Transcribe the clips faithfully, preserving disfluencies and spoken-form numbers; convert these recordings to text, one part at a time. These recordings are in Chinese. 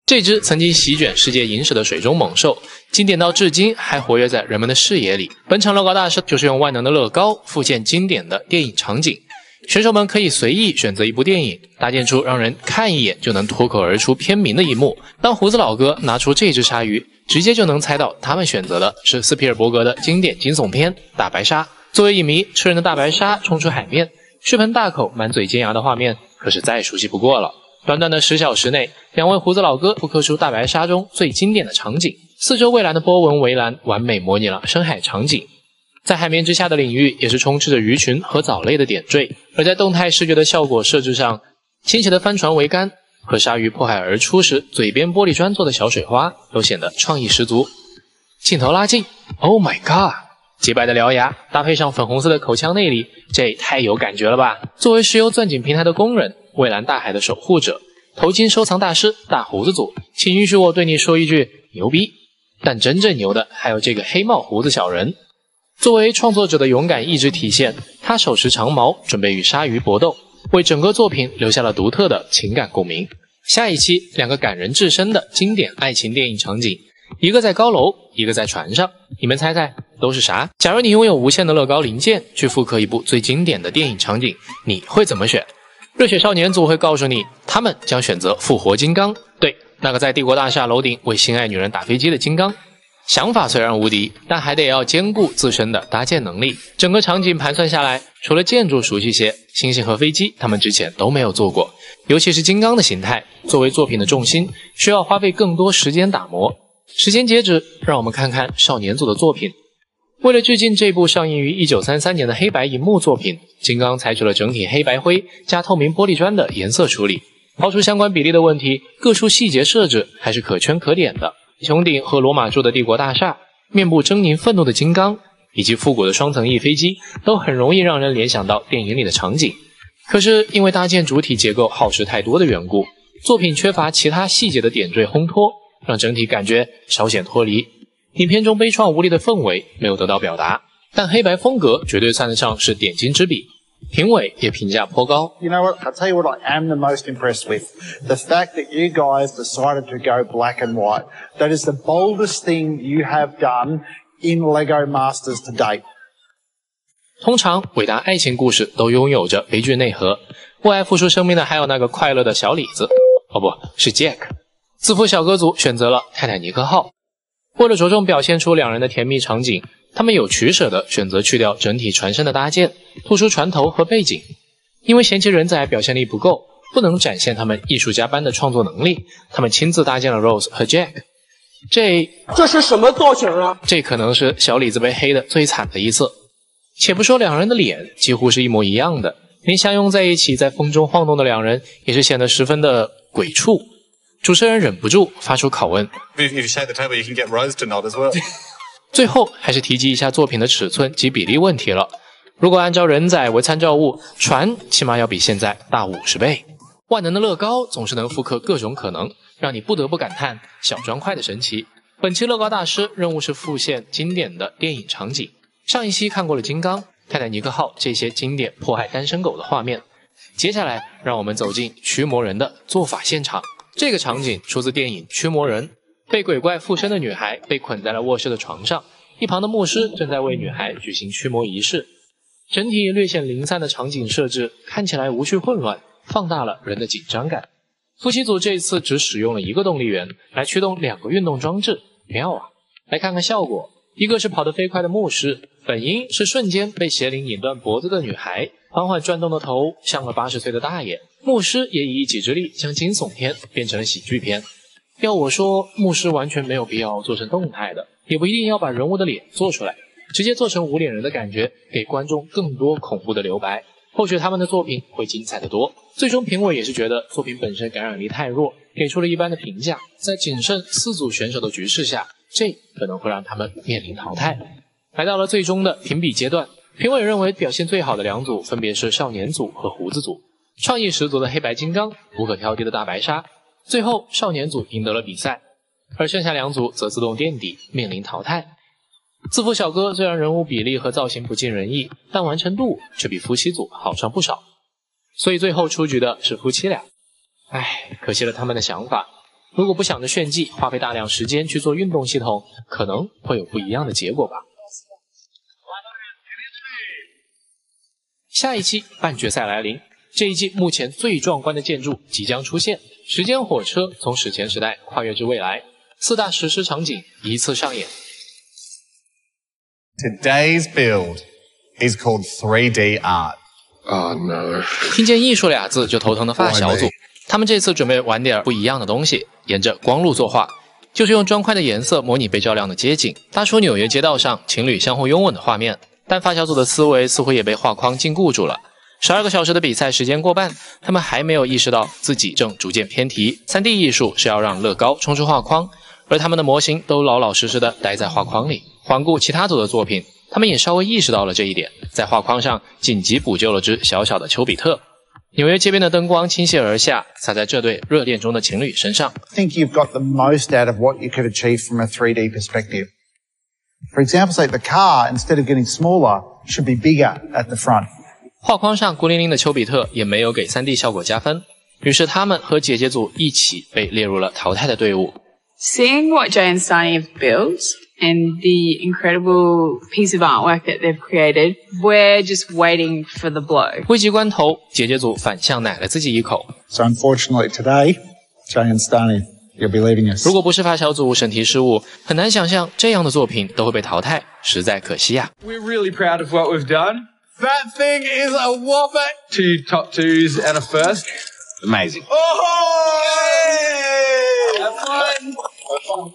这只曾经席卷世界影史的水中猛兽，经典到至今还活跃在人们的视野里。本场乐高大师就是用万能的乐高复现经典的电影场景，选手们可以随意选择一部电影，搭建出让人看一眼就能脱口而出片名的一幕。当胡子老哥拿出这只鲨鱼，直接就能猜到他们选择的是斯皮尔伯格的经典惊悚片《大白鲨》。作为影迷，吃人的大白鲨冲出海面，血盆大口、满嘴尖牙的画面可是再熟悉不过了。短短的十小时内，两位胡子老哥复刻出大白鲨中最经典的场景，四周蔚蓝的波纹围栏完美模拟了深海场景。在海面之下的领域也是充斥着鱼群和藻类的点缀，而在动态视觉的效果设置上，倾斜的帆船桅杆和鲨鱼破海而出时嘴边玻璃砖做的小水花都显得创意十足。镜头拉近 ，Oh my god！ 洁白的獠牙搭配上粉红色的口腔内里，这也太有感觉了吧！作为石油钻井平台的工人，蔚蓝大海的守护者，头巾收藏大师大胡子组，请允许我对你说一句牛逼！但真正牛的还有这个黑帽胡子小人。作为创作者的勇敢意志体现，他手持长矛，准备与鲨鱼搏斗，为整个作品留下了独特的情感共鸣。下一期，两个感人至深的经典爱情电影场景，一个在高楼，一个在船上，你们猜猜都是啥？假如你拥有无限的乐高零件，去复刻一部最经典的电影场景，你会怎么选？热血少年组会告诉你，他们将选择复活金刚，对，那个在帝国大厦楼顶为心爱女人打飞机的金刚。想法虽然无敌，但还得要兼顾自身的搭建能力。整个场景盘算下来，除了建筑熟悉些，星星和飞机他们之前都没有做过，尤其是金刚的形态，作为作品的重心，需要花费更多时间打磨。时间截止，让我们看看少年组的作品。为了致敬这部上映于一九三三年的黑白银幕作品，金刚采取了整体黑白灰加透明玻璃砖的颜色处理。抛出相关比例的问题，各处细节设置还是可圈可点的。穹顶和罗马柱的帝国大厦，面部狰狞愤怒的金刚，以及复古的双层翼飞机，都很容易让人联想到电影里的场景。可是因为搭建主体结构耗时太多的缘故，作品缺乏其他细节的点缀烘托，让整体感觉稍显脱离。影片中悲怆无力的氛围没有得到表达，但黑白风格绝对算得上是点睛之笔。评委也评价颇高。 You know what? I'll tell you what I am the most impressed with. The fact that you guys decided to go black and white. That is the boldest thing you have done in LEGO Masters to date. 通常伟大爱情故事都拥有着悲剧内核，为爱付出生命的还有那个快乐的小李子，哦不是 Jack。 自负小哥组选择了泰坦尼克号，为了着重表现出两人的甜蜜场景，他们有取舍的选择去掉整体船身的搭建，突出船头和背景。因为嫌弃人仔表现力不够，不能展现他们艺术家般的创作能力，他们亲自搭建了 Rose 和 Jack。 这这是什么造型啊？ 这可能是小李子被黑的最惨的一次。且不说两人的脸几乎是一模一样的，连相拥在一起在风中晃动的两人也是显得十分的鬼畜。主持人忍不住发出拷问。最后还是提及一下作品的尺寸及比例问题了。如果按照人仔为参照物，船起码要比现在大五十倍。万能的乐高总是能复刻各种可能，让你不得不感叹小砖块的神奇。本期乐高大师任务是复现经典的电影场景。上一期看过了金刚、泰坦尼克号这些经典迫害单身狗的画面，接下来让我们走进驱魔人的做法现场。这个场景出自电影《驱魔人》。被鬼怪附身的女孩被捆在了卧室的床上，一旁的牧师正在为女孩举行驱魔仪式。整体略显零散的场景设置看起来无序混乱，放大了人的紧张感。夫妻组这次只使用了一个动力源来驱动两个运动装置，妙啊！来看看效果，一个是跑得飞快的牧师，本应是瞬间被邪灵引断脖子的女孩，缓缓转动的头像了八十岁的大爷。牧师也以一己之力将惊悚片变成了喜剧片。要我说，牧师完全没有必要做成动态的，也不一定要把人物的脸做出来，直接做成无脸人的感觉，给观众更多恐怖的留白，或许他们的作品会精彩得多。最终评委也是觉得作品本身感染力太弱，给出了一般的评价。在仅剩四组选手的局势下，这可能会让他们面临淘汰。来到了最终的评比阶段，评委认为表现最好的两组分别是少年组和胡子组，创意十足的黑白金刚，无可挑剔的大白鲨。最后少年组赢得了比赛，而剩下两组则自动垫底，面临淘汰。自负小哥虽然人物比例和造型不尽人意，但完成度却比夫妻组好上不少，所以最后出局的是夫妻俩。唉，可惜了他们的想法。 如果不想着炫技，花费大量时间去做运动系统，可能会有不一样的结果吧。下一期半决赛来临，这一季目前最壮观的建筑即将出现，时间火车从史前时代跨越至未来，四大史诗场景依次上演。 Today's build is called three D art. Oh no. 听见艺术俩字就头疼的发小组，他们这次准备玩点不一样的东西，沿着光路作画，就是用砖块的颜色模拟被照亮的街景，搭出纽约街道上情侣相互拥吻的画面。但发小组的思维似乎也被画框禁锢住了。十二个小时的比赛时间过半，他们还没有意识到自己正逐渐偏题。三 D 艺术是要让乐高冲出画框，而他们的模型都老老实实的待在画框里。环顾其他组的作品，他们也稍微意识到了这一点，在画框上紧急补救了只小小的丘比特。纽约街边的灯光倾泻而下，洒在这对热恋中的情侣身上。 I think you've got the most out of what you could achieve from a three D perspective. For example, say the car, instead of getting smaller, should be bigger at the front. 画框上孤零零的丘比特也没有给 三 D 效果加分，于是他们和姐姐组一起被列入了淘汰的队伍。 Seeing what Jay and Sunny have built and the incredible piece of artwork that they've created, we're just waiting for the blow. 危急关头，姐姐组反向奶了自己一口。 So unfortunately today, Jay and Stani, you'll be leaving us. 如果不是发小组审题失误，很难想象这样的作品都会被淘汰，实在可惜呀、啊。 We're really proud of what we've done. That thing is a whopper. Two top twos and a first. Amazing. Oh! Have fun. Have fun.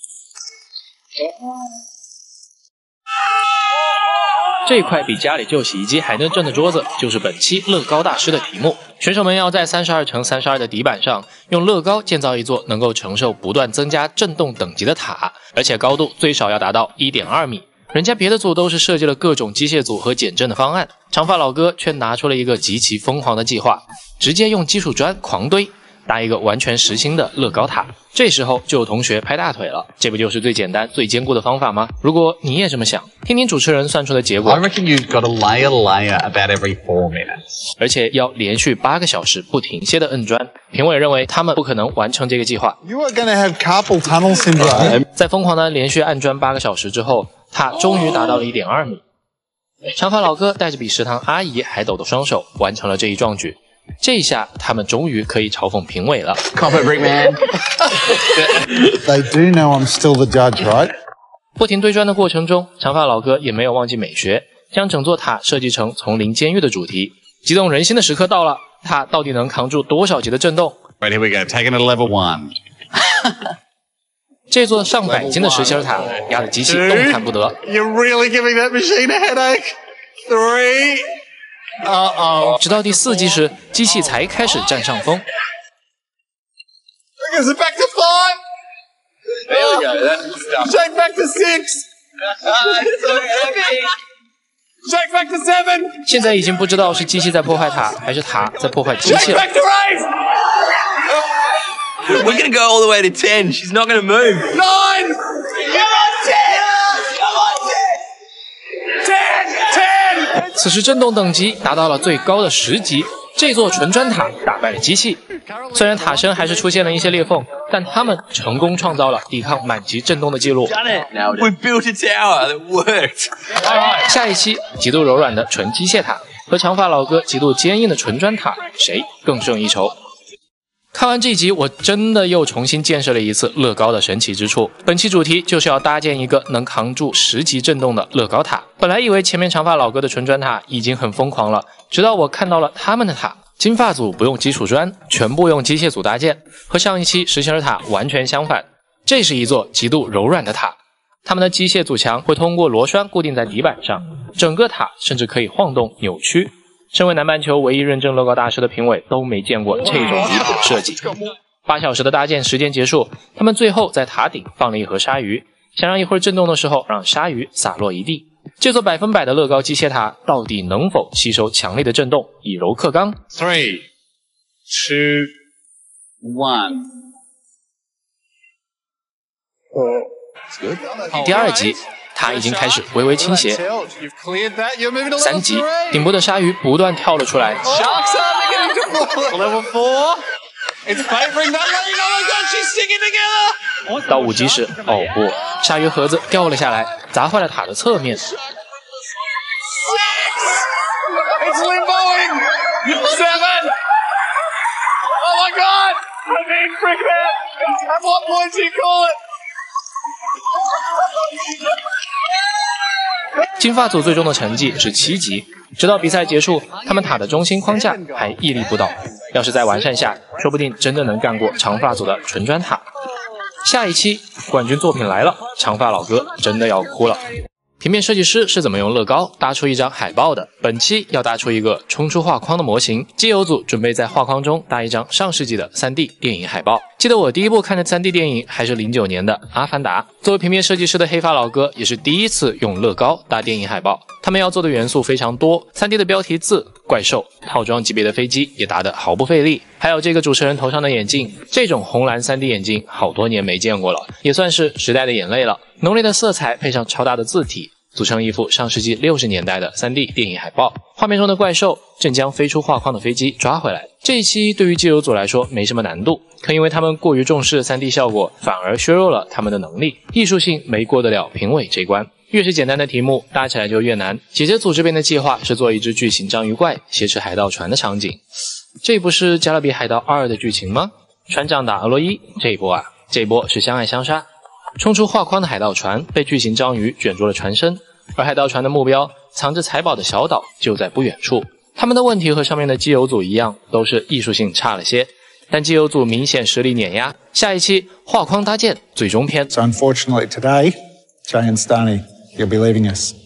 这块比家里旧洗衣机还能震的桌子，就是本期乐高大师的题目。选手们要在三十二乘三十二的底板上，用乐高建造一座能够承受不断增加震动等级的塔，而且高度最少要达到 一点二米。人家别的组都是设计了各种机械组和减震的方案，长发老哥却拿出了一个极其疯狂的计划，直接用基础砖狂堆，搭一个完全实心的乐高塔。这时候就有同学拍大腿了，这不就是最简单最坚固的方法吗？如果你也这么想，听听主持人算出的结果。 I reckon you've got to layer layer about every four minutes. 而且要连续八个小时不停歇的摁砖。评委认为他们不可能完成这个计划。 You are going to have carpal tunnel syndrome. 在疯狂的连续按砖八个小时之后，塔终于达到了 一点二米。长发老哥带着比食堂阿姨还抖的双手完成了这一壮举。这一下他们终于可以嘲讽评委了。 Copper brick man. They do know I'm still the judge, right? 不停堆砖的过程中，长发老哥也没有忘记美学，将整座塔设计成丛林监狱的主题。激动人心的时刻到了，塔到底能扛住多少级的震动？ Right, here we go. Taking it to level one. 这座上百斤的石心塔压得机器动弹不得。 You're really giving that machine a headache. Three. Uh-oh. 直到第四击时，机器才开始占上风。 Is it back to five? There we go. That's Shake back to six. Shake back to seven. 现在已经不知道是机器在破坏塔，还是塔在破坏机 Shake 器了。 back to eight. We're gonna go all the way to ten. She's not gonna move. Nine. Come on, ten. Come on, ten. Ten. Ten. 此时震动等级达到了最高的十级，这座纯砖塔打败了机器。虽然塔身还是出现了一些裂缝，但他们成功创造了抵抗满级震动的记录。 Done it. Now we built a tower that worked. 下一期极度柔软的纯机械塔和长发老哥极度坚硬的纯砖塔，谁更胜一筹？看完这集，我真的又重新见识了一次乐高的神奇之处。本期主题就是要搭建一个能扛住十级震动的乐高塔。本来以为前面长发老哥的纯砖塔已经很疯狂了，直到我看到了他们的塔。金发组不用基础砖，全部用机械组搭建，和上一期实心儿塔完全相反。这是一座极度柔软的塔，他们的机械组墙会通过螺栓固定在底板上，整个塔甚至可以晃动扭曲。身为南半球唯一认证乐高大师的评委都没见过这种离谱的设计。八小时的搭建时间结束，他们最后在塔顶放了一盒鲨鱼，想让一会儿震动的时候让鲨鱼洒落一地。这座百分百的乐高机械塔到底能否吸收强力的震动，以柔克刚？ Three, two, one. 第二集，塔已经开始微微倾斜。 You've cleared that. You're moving to 三 level 级， three. 顶部的鲨鱼不断跳了出来。 Sharks are beginning to fall. Level four. It's favouring that lane. Oh my god, she's sticking together. 到五级时，哦不，鲨鱼盒子掉了下来，砸坏了塔的侧面。 It's limboing. Seven. Oh my god. I mean, Brickman. At what point do you call it? 金发组最终的成绩是七级，直到比赛结束，他们塔的中心框架还屹立不倒。要是再完善下，说不定真的能干过长发组的纯砖塔。下一期冠军作品来了，长发老哥真的要哭了。平面设计师是怎么用乐高搭出一张海报的？本期要搭出一个冲出画框的模型，基友组准备在画框中搭一张上世纪的 三 D 电影海报。记得我第一部看的 三 D 电影还是零九年的《阿凡达》。作为平面设计师的黑发老哥也是第一次用乐高搭电影海报。他们要做的元素非常多 ，三 D 的标题字、怪兽、套装级别的飞机也搭得毫不费力。还有这个主持人头上的眼镜，这种红蓝 三 D 眼镜好多年没见过了，也算是时代的眼泪了。浓烈的色彩配上超大的字体，组成一幅上世纪六十年代的 三 D 电影海报。画面中的怪兽正将飞出画框的飞机抓回来。这一期对于基友组来说没什么难度，可因为他们过于重视 三 D 效果，反而削弱了他们的能力，艺术性没过得了评委这关。越是简单的题目，搭起来就越难。姐姐组这边的计划是做一只巨型章鱼怪挟持海盗船的场景，这不是《加勒比海盗二》的剧情吗？船长打俄洛伊，这一波啊，这一波是相爱相杀。冲出画框的海盗船被巨型章鱼卷住了船身，而海盗船的目标藏着财宝的小岛就在不远处。他们的问题和上面的基友组一样，都是艺术性差了些，但基友组明显实力碾压。下一期画框搭建最终篇。 So unfortunately today, Jay and Stoney, you'll be leaving us.